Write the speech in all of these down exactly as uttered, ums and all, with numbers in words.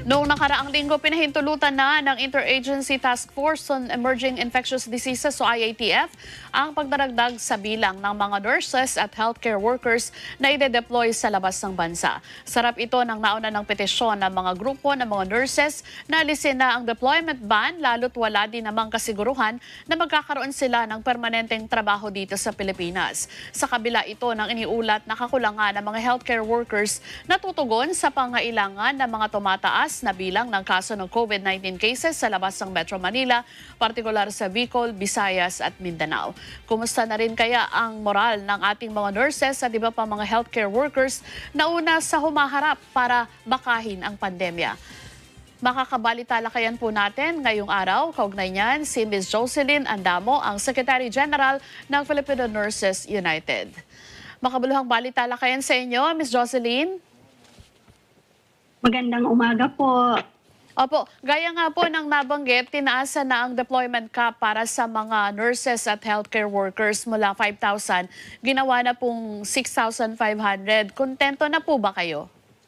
Noong nakaraang linggo, pinahintulutan na ng Interagency Task Force on Emerging Infectious Diseases o I A T F ang pagdaragdag sa bilang ng mga nurses at healthcare workers na ide-deploy sa labas ng bansa. Sarap ito ng nauna ng petisyon ng mga grupo ng mga nurses na alisin na ang deployment ban lalo't wala din namang kasiguruhan na magkakaroon sila ng permanenteng trabaho dito sa Pilipinas. Sa kabila ito ng iniulat na kakulangan ng mga healthcare workers na tutugon sa pangailangan ng mga tumataas na bilang ng kaso ng COVID nineteen cases sa labas ng Metro Manila, partikular sa Bicol, Visayas at Mindanao. Kumusta na rin kaya ang moral ng ating mga nurses at iba pang mga healthcare workers na una sa humaharap para bakahin ang pandemya? Makakabalitalakayan po natin ngayong araw. Kaugnay niyan si Miz Jocelyn Andamo, ang Secretary General ng Filipino Nurses United. Makabuluhang balitalakayan sa inyo, Miz Jocelyn. Magandang umaga po. Opo, gaya nga po ng nabanggit, tinaasa na ang deployment cap para sa mga nurses at healthcare workers mula five thousand. Ginawa na pong six thousand five hundred. Kontento na po ba kayo?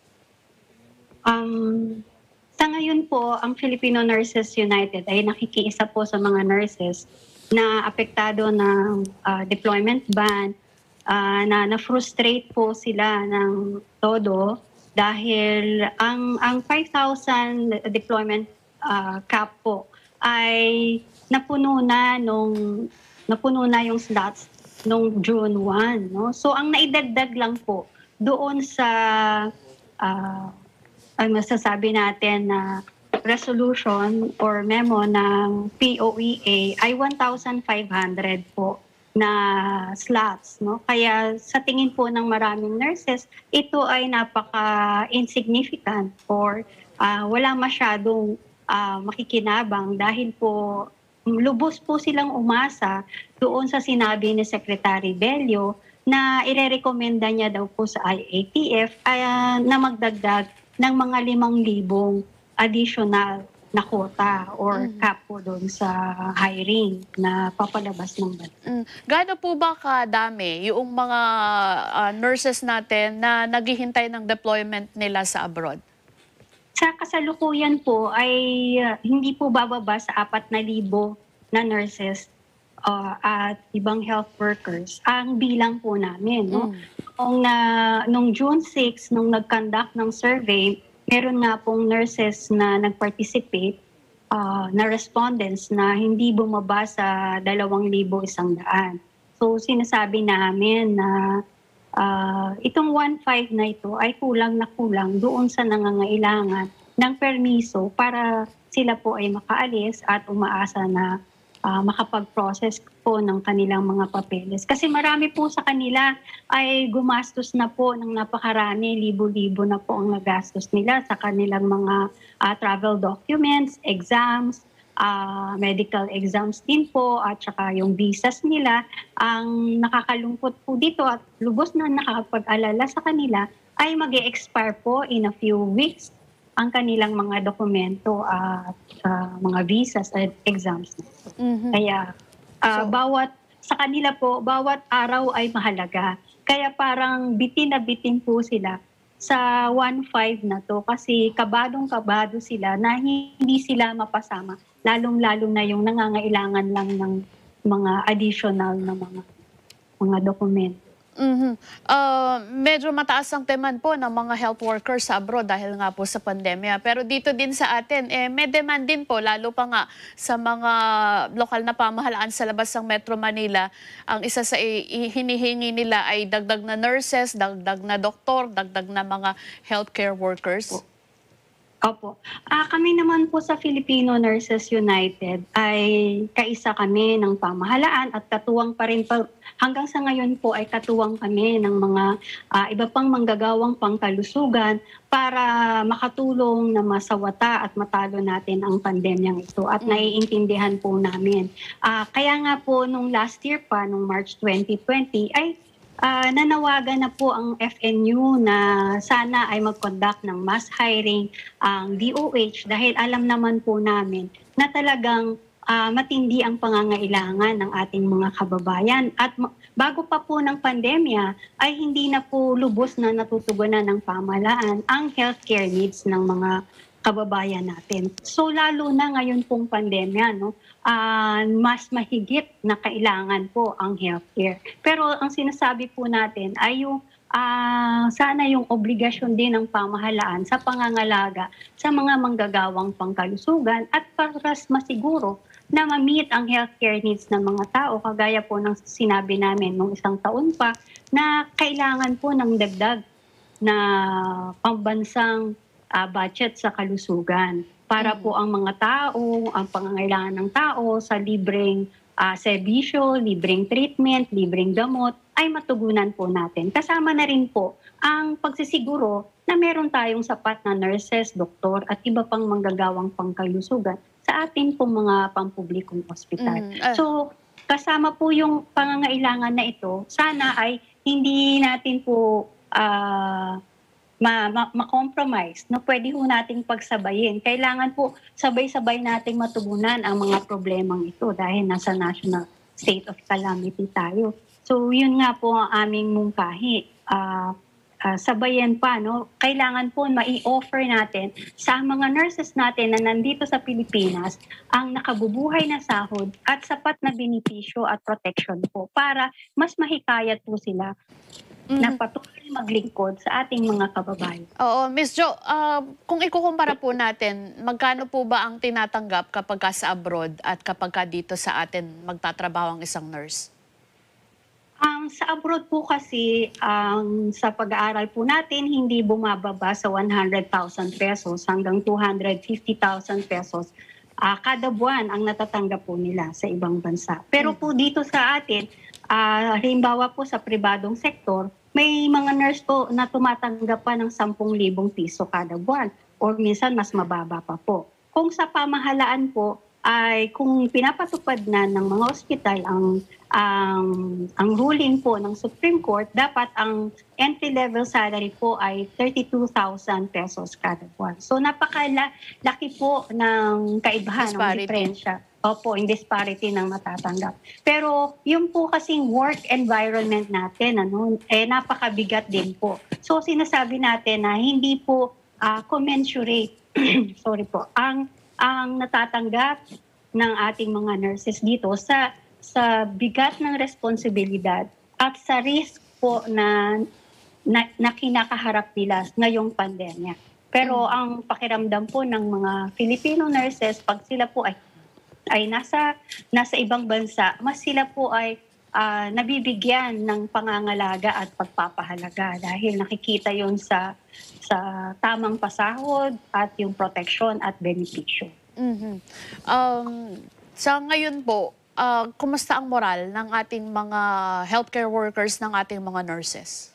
Um, sa ngayon po, ang Filipino Nurses United ay nakikiisa po sa mga nurses na apektado ng uh, deployment ban, uh, na na-frustrate po sila ng todo. Dahil ang ang five thousand deployment uh, cap po ay napuno na nung napuno na yung slots nung June first, no? So ang naidagdag lang po doon sa uh, ang masasabi natin na resolution or memo ng P O E A ay one thousand five hundred po na slots, no? Kaya sa tingin po ng maraming nurses, ito ay napaka-insignificant or uh, wala masyadong uh, makikinabang dahil po lubos po silang umasa doon sa sinabi ni Secretary Bello na irerekomenda niya daw po sa I A T F uh, na magdagdag ng mga limang libong additional na quota or mm. cap po doon sa hiring na papalabas ng bansa. Mm. Gaano po ba kadami yung mga uh, nurses natin na naghihintay ng deployment nila sa abroad? Sa kasalukuyan po ay uh, hindi po bababa sa apat na libo na nurses uh, at ibang health workers ang bilang po namin. No? Mm. Nung, na, nung June sixth, nung nag-conduct ng survey, meron nga pong nurses na nag-participate uh, na respondents na hindi bumaba sa dalawang libo isang daan. So sinasabi namin na uh, itong one point five na ito ay kulang na kulang doon sa nangangailangan ng permiso para sila po ay makaalis at umaasa na Uh, makapag-process po ng kanilang mga papeles. Kasi marami po sa kanila ay gumastos na po ng napakarami, libo-libo na po ang nagastos nila sa kanilang mga uh, travel documents, exams, uh, medical exams din po, at saka yung visas nila. Ang nakakalungkot po dito at lubos na nakakapag-alala sa kanila ay mag-e-expire po in a few weeks ang kanilang mga dokumento at uh, mga visas at exams. Mm-hmm. Kaya uh, so, bawat sa kanila po, bawat araw ay mahalaga. Kaya parang bitin na bitin po sila sa one point five na to kasi kabadong-kabado sila na hindi sila mapasama, lalong-lalo na yung nangangailangan lang ng mga additional na mga mga dokumento. Mm-hmm. Uh, medyo mataas ang demand po ng mga health workers sa abroad dahil nga po sa pandemya. Pero dito din sa atin, eh, may demand din po, lalo pa nga sa mga lokal na pamahalaan sa labas ng Metro Manila. Ang isa sa hinihingi nila ay dagdag na nurses, dagdag na doktor, dagdag na mga healthcare workers. Opo. Uh, kami naman po sa Filipino Nurses United ay kaisa kami ng pamahalaan at katuwang pa rin pa, hanggang sa ngayon po ay katuwang kami ng mga uh, iba pang manggagawang pangkalusugan para makatulong na masawata at matalo natin ang pandemyang ito at mm. naiintindihan po namin. Uh, kaya nga po nung last year pa, nung March twenty twenty, ay Uh, nanawagan na po ang F N U na sana ay mag-conduct ng mass hiring ang D O H dahil alam naman po namin na talagang uh, matindi ang pangangailangan ng ating mga kababayan. At bago pa po ng pandemya ay hindi na po lubos na natutugunan ng pamahalaan ang healthcare needs ng mga kababayan natin. So lalo na ngayon pong pandemya, no, ah, mas mahigit na kailangan po ang healthcare. Pero ang sinasabi po natin ay yung ah, sana yung obligasyon din ng pamahalaan sa pangangalaga sa mga manggagawang pangkalusugan at para masiguro na ma-meet ang healthcare needs ng mga tao, kagaya po ng sinabi namin nung isang taon pa na kailangan po ng dagdag na pambansang ah, budget sa kalusugan para Mm. po ang mga tao, ang pangangailangan ng tao sa libreng ah, serbisyo, libreng treatment, libreng gamot ay matugunan po natin. Kasama na rin po ang pagsisiguro na meron tayong sapat na nurses, doktor at iba pang manggagawang pangkalusugan sa ating pong mga pampublikong ospital. Mm, ah. So kasama po yung pangangailangan na ito, sana ay hindi natin po ah, ma- ma- ma-compromise, no? Pwede po nating pagsabayin. Kailangan po sabay-sabay nating matugunan ang mga problemang ito dahil nasa national state of calamity tayo. So yun nga po ang aming mungkahi. Ah, ah, sabayan pa, no? Kailangan po mai-offer natin sa mga nurses natin na nandito sa Pilipinas ang nakabubuhay na sahod at sapat na benepisyo at protection po para mas mahikayat po sila na Mhm. patuloy maglingkod sa ating mga kababayan. Oo, Miss Jo, ah, kung ikukumpara po natin, magkano po ba ang tinatanggap kapag ka sa abroad at kapag ka dito sa atin magtatrabaho ang isang nurse? Ang sa abroad po kasi, ang sa pag-aaral po natin, hindi bumababa sa one hundred thousand pesos hanggang two hundred fifty thousand pesos ah, kada buwan ang natatanggap po nila sa ibang bansa. Pero po dito sa atin, ah, halimbawa po sa pribadong sektor, may mga nurse po na tumatanggap pa ng ten thousand piso kada buwan or minsan mas mababa pa po. Kung sa pamahalaan po, ay kung pinapatupad na ng mga ospital ang ang ang ruling po ng Supreme Court, dapat ang entry level salary po ay thirty-two thousand pesos kada buwan. So napakalaki po ng kaibahan, ng Disparity. diferensya. Opo, in disparity ng matatanggap. Pero yung po kasing work environment natin, ano, eh napakabigat din po. So sinasabi natin na hindi po ah, commensurate, sorry po, ang ang natatanggap ng ating mga nurses dito sa sa bigat ng responsibilidad at sa risk po na na, na kinakaharap nila ngayong pandemya. Pero ang pakiramdam po ng mga Filipino nurses, pag sila po ay ay nasa nasa ibang bansa, mas sila po ay ah, nabibigyan ng pangangalaga at pagpapahalaga dahil nakikita yon sa sa tamang pasahod at yung protection at benepisyo. Mhm. Um, sa ngayon po, ah, kumusta ang moral ng ating mga healthcare workers, ng ating mga nurses?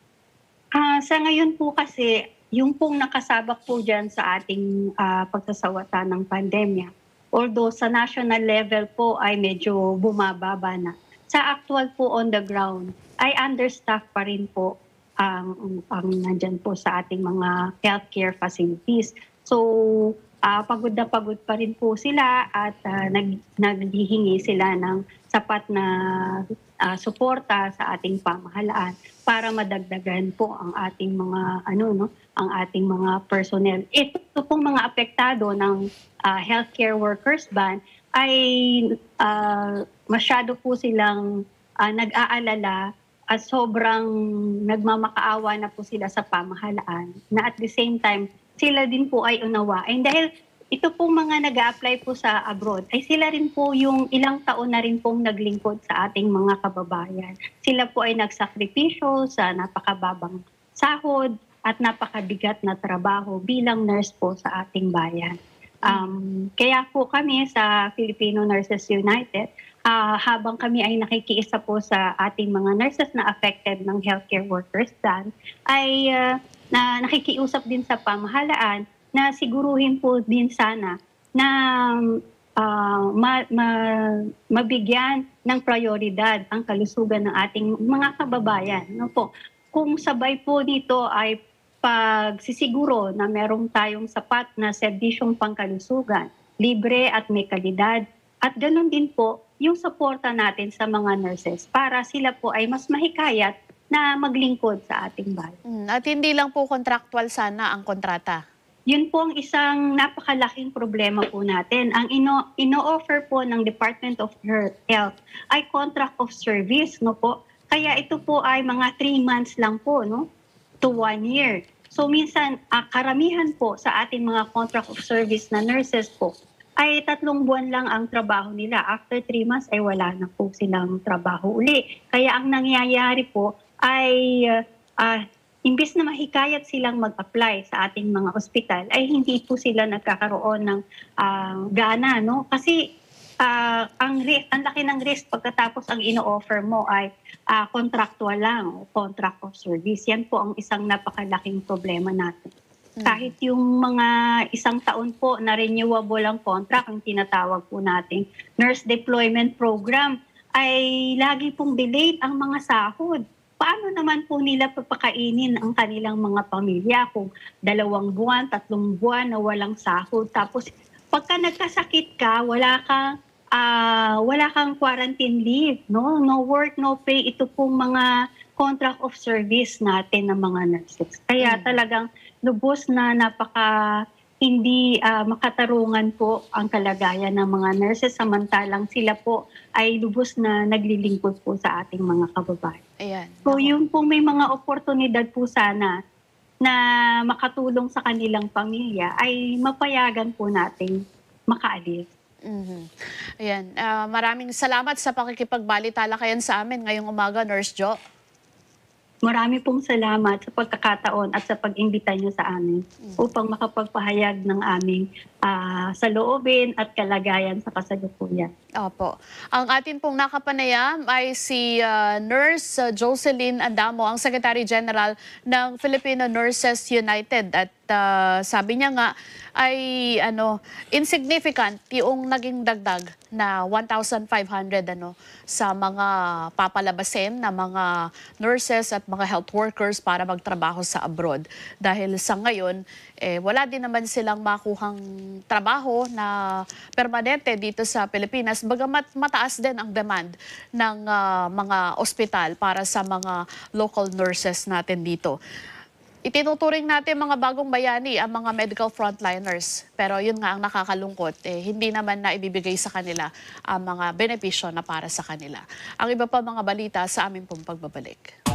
Ah, sa ngayon po kasi, yung pong nakasabak po dyan sa ating ah, pagsasawata ng pandemya, although sa national level po ay medyo bumababa na, sa actual po on the ground ay understaffed pa rin po ang, ang nandyan po sa ating mga healthcare facilities. So, ah, pagod na pagod pa rin po sila at ah, nag, naghihingi sila ng sapat na ah, suporta sa ating pamahalaan para madagdagan po ang ating mga ano no, ang ating mga personnel. Ito pong mga apektado ng ah, healthcare workers ban ay ah, masyado po silang ah, nag-aalala at sobrang nagmamakaawa na po sila sa pamahalaan na at the same time sila din po ay unawain dahil ito pong mga nag-a-apply po sa abroad ay sila rin po yung ilang taon na rin pong naglingkod sa ating mga kababayan. Sila po ay nagsakripisyo sa napakababang sahod at napakabigat na trabaho bilang nurse po sa ating bayan. Um, kaya po kami sa Filipino Nurses United, ah, habang kami ay nakikiisa po sa ating mga nurses na affected ng healthcare workers ban, ay ah, na nakikiusap din sa pamahalaan na siguruhin po din sana na ah, ma- ma- mabigyan ng prioridad ang kalusugan ng ating mga kababayan. No po? Kung sabay po dito ay pagsisiguro na merong tayong sapat na serbisyong pangkalusugan, libre at may kalidad, at ganoon din po yung suporta natin sa mga nurses para sila po ay mas mahikayat na maglingkod sa ating bayan. Mm, at hindi lang po contractual sana ang kontrata. Yun po ang isang napakalaking problema po natin. Ang ino, ino-offer po ng Department of Health ay contract of service, no po? Kaya ito po ay mga three months lang po, no? To one year. So minsan, uh, karamihan po sa ating mga contract of service na nurses po, ay tatlong buwan lang ang trabaho nila. After three months ay wala na po silang trabaho uli. Kaya ang nangyayari po ay uh, uh, imbis na mahikayat silang mag-apply sa ating mga ospital, ay hindi po sila nagkakaroon ng uh, gana, no? Kasi uh, ang, ang laki ng risk pagkatapos ang ino-offer mo ay uh, contractual lang o contract of service. Yan po ang isang napakalaking problema natin. Hmm. Kahit yung mga isang taon po na renewable ang contract, ang tinatawag po nating nurse deployment program, ay lagi pong delayed ang mga sahod. Paano naman po nila papakainin ang kanilang mga pamilya kung dalawang buwan, tatlong buwan na walang sahod? Tapos pagka nagkasakit ka, wala kang uh, wala kang quarantine leave, no? No work, no pay. Ito pong mga contract of service natin ng mga nurses. Kaya talagang lubos na napaka hindi uh, makatarungan po ang kalagayan ng mga nurses, samantalang sila po ay lubos na naglilingkod po sa ating mga kababayan. Ayan. So yung po may mga oportunidad po sana na makatulong sa kanilang pamilya ay mapayagan po natin makaalis. Mm-hmm. Ayan. Uh, maraming salamat sa pakikipagbalita-lakayan sa amin ngayong umaga, Nurse Jo. Marami pong salamat sa pagkakataon at sa pag-imbita niyo sa amin upang makapagpahayag ng aming uh, saloobin at kalagayan sa kasalukuyan. Opo. Ang atin pong nakapanayam ay si uh, Nurse uh, Jocelyn Andamo, ang Secretary General ng Filipino Nurses United. At uh, sabi niya nga ay ano, insignificant yung naging dagdag na one thousand five hundred ano, sa mga papalabasin na mga nurses at mga health workers para magtrabaho sa abroad. Dahil sa ngayon, eh, wala din naman silang makuhang trabaho na permanente dito sa Pilipinas. Bagamat mataas din ang demand ng uh, mga ospital para sa mga local nurses natin dito. Itinuturing natin mga bagong bayani ang mga medical frontliners. Pero yun nga ang nakakalungkot, eh, hindi naman na ibibigay sa kanila ang mga benepisyo na para sa kanila. Ang iba pa mga balita sa aming pong pagbabalik.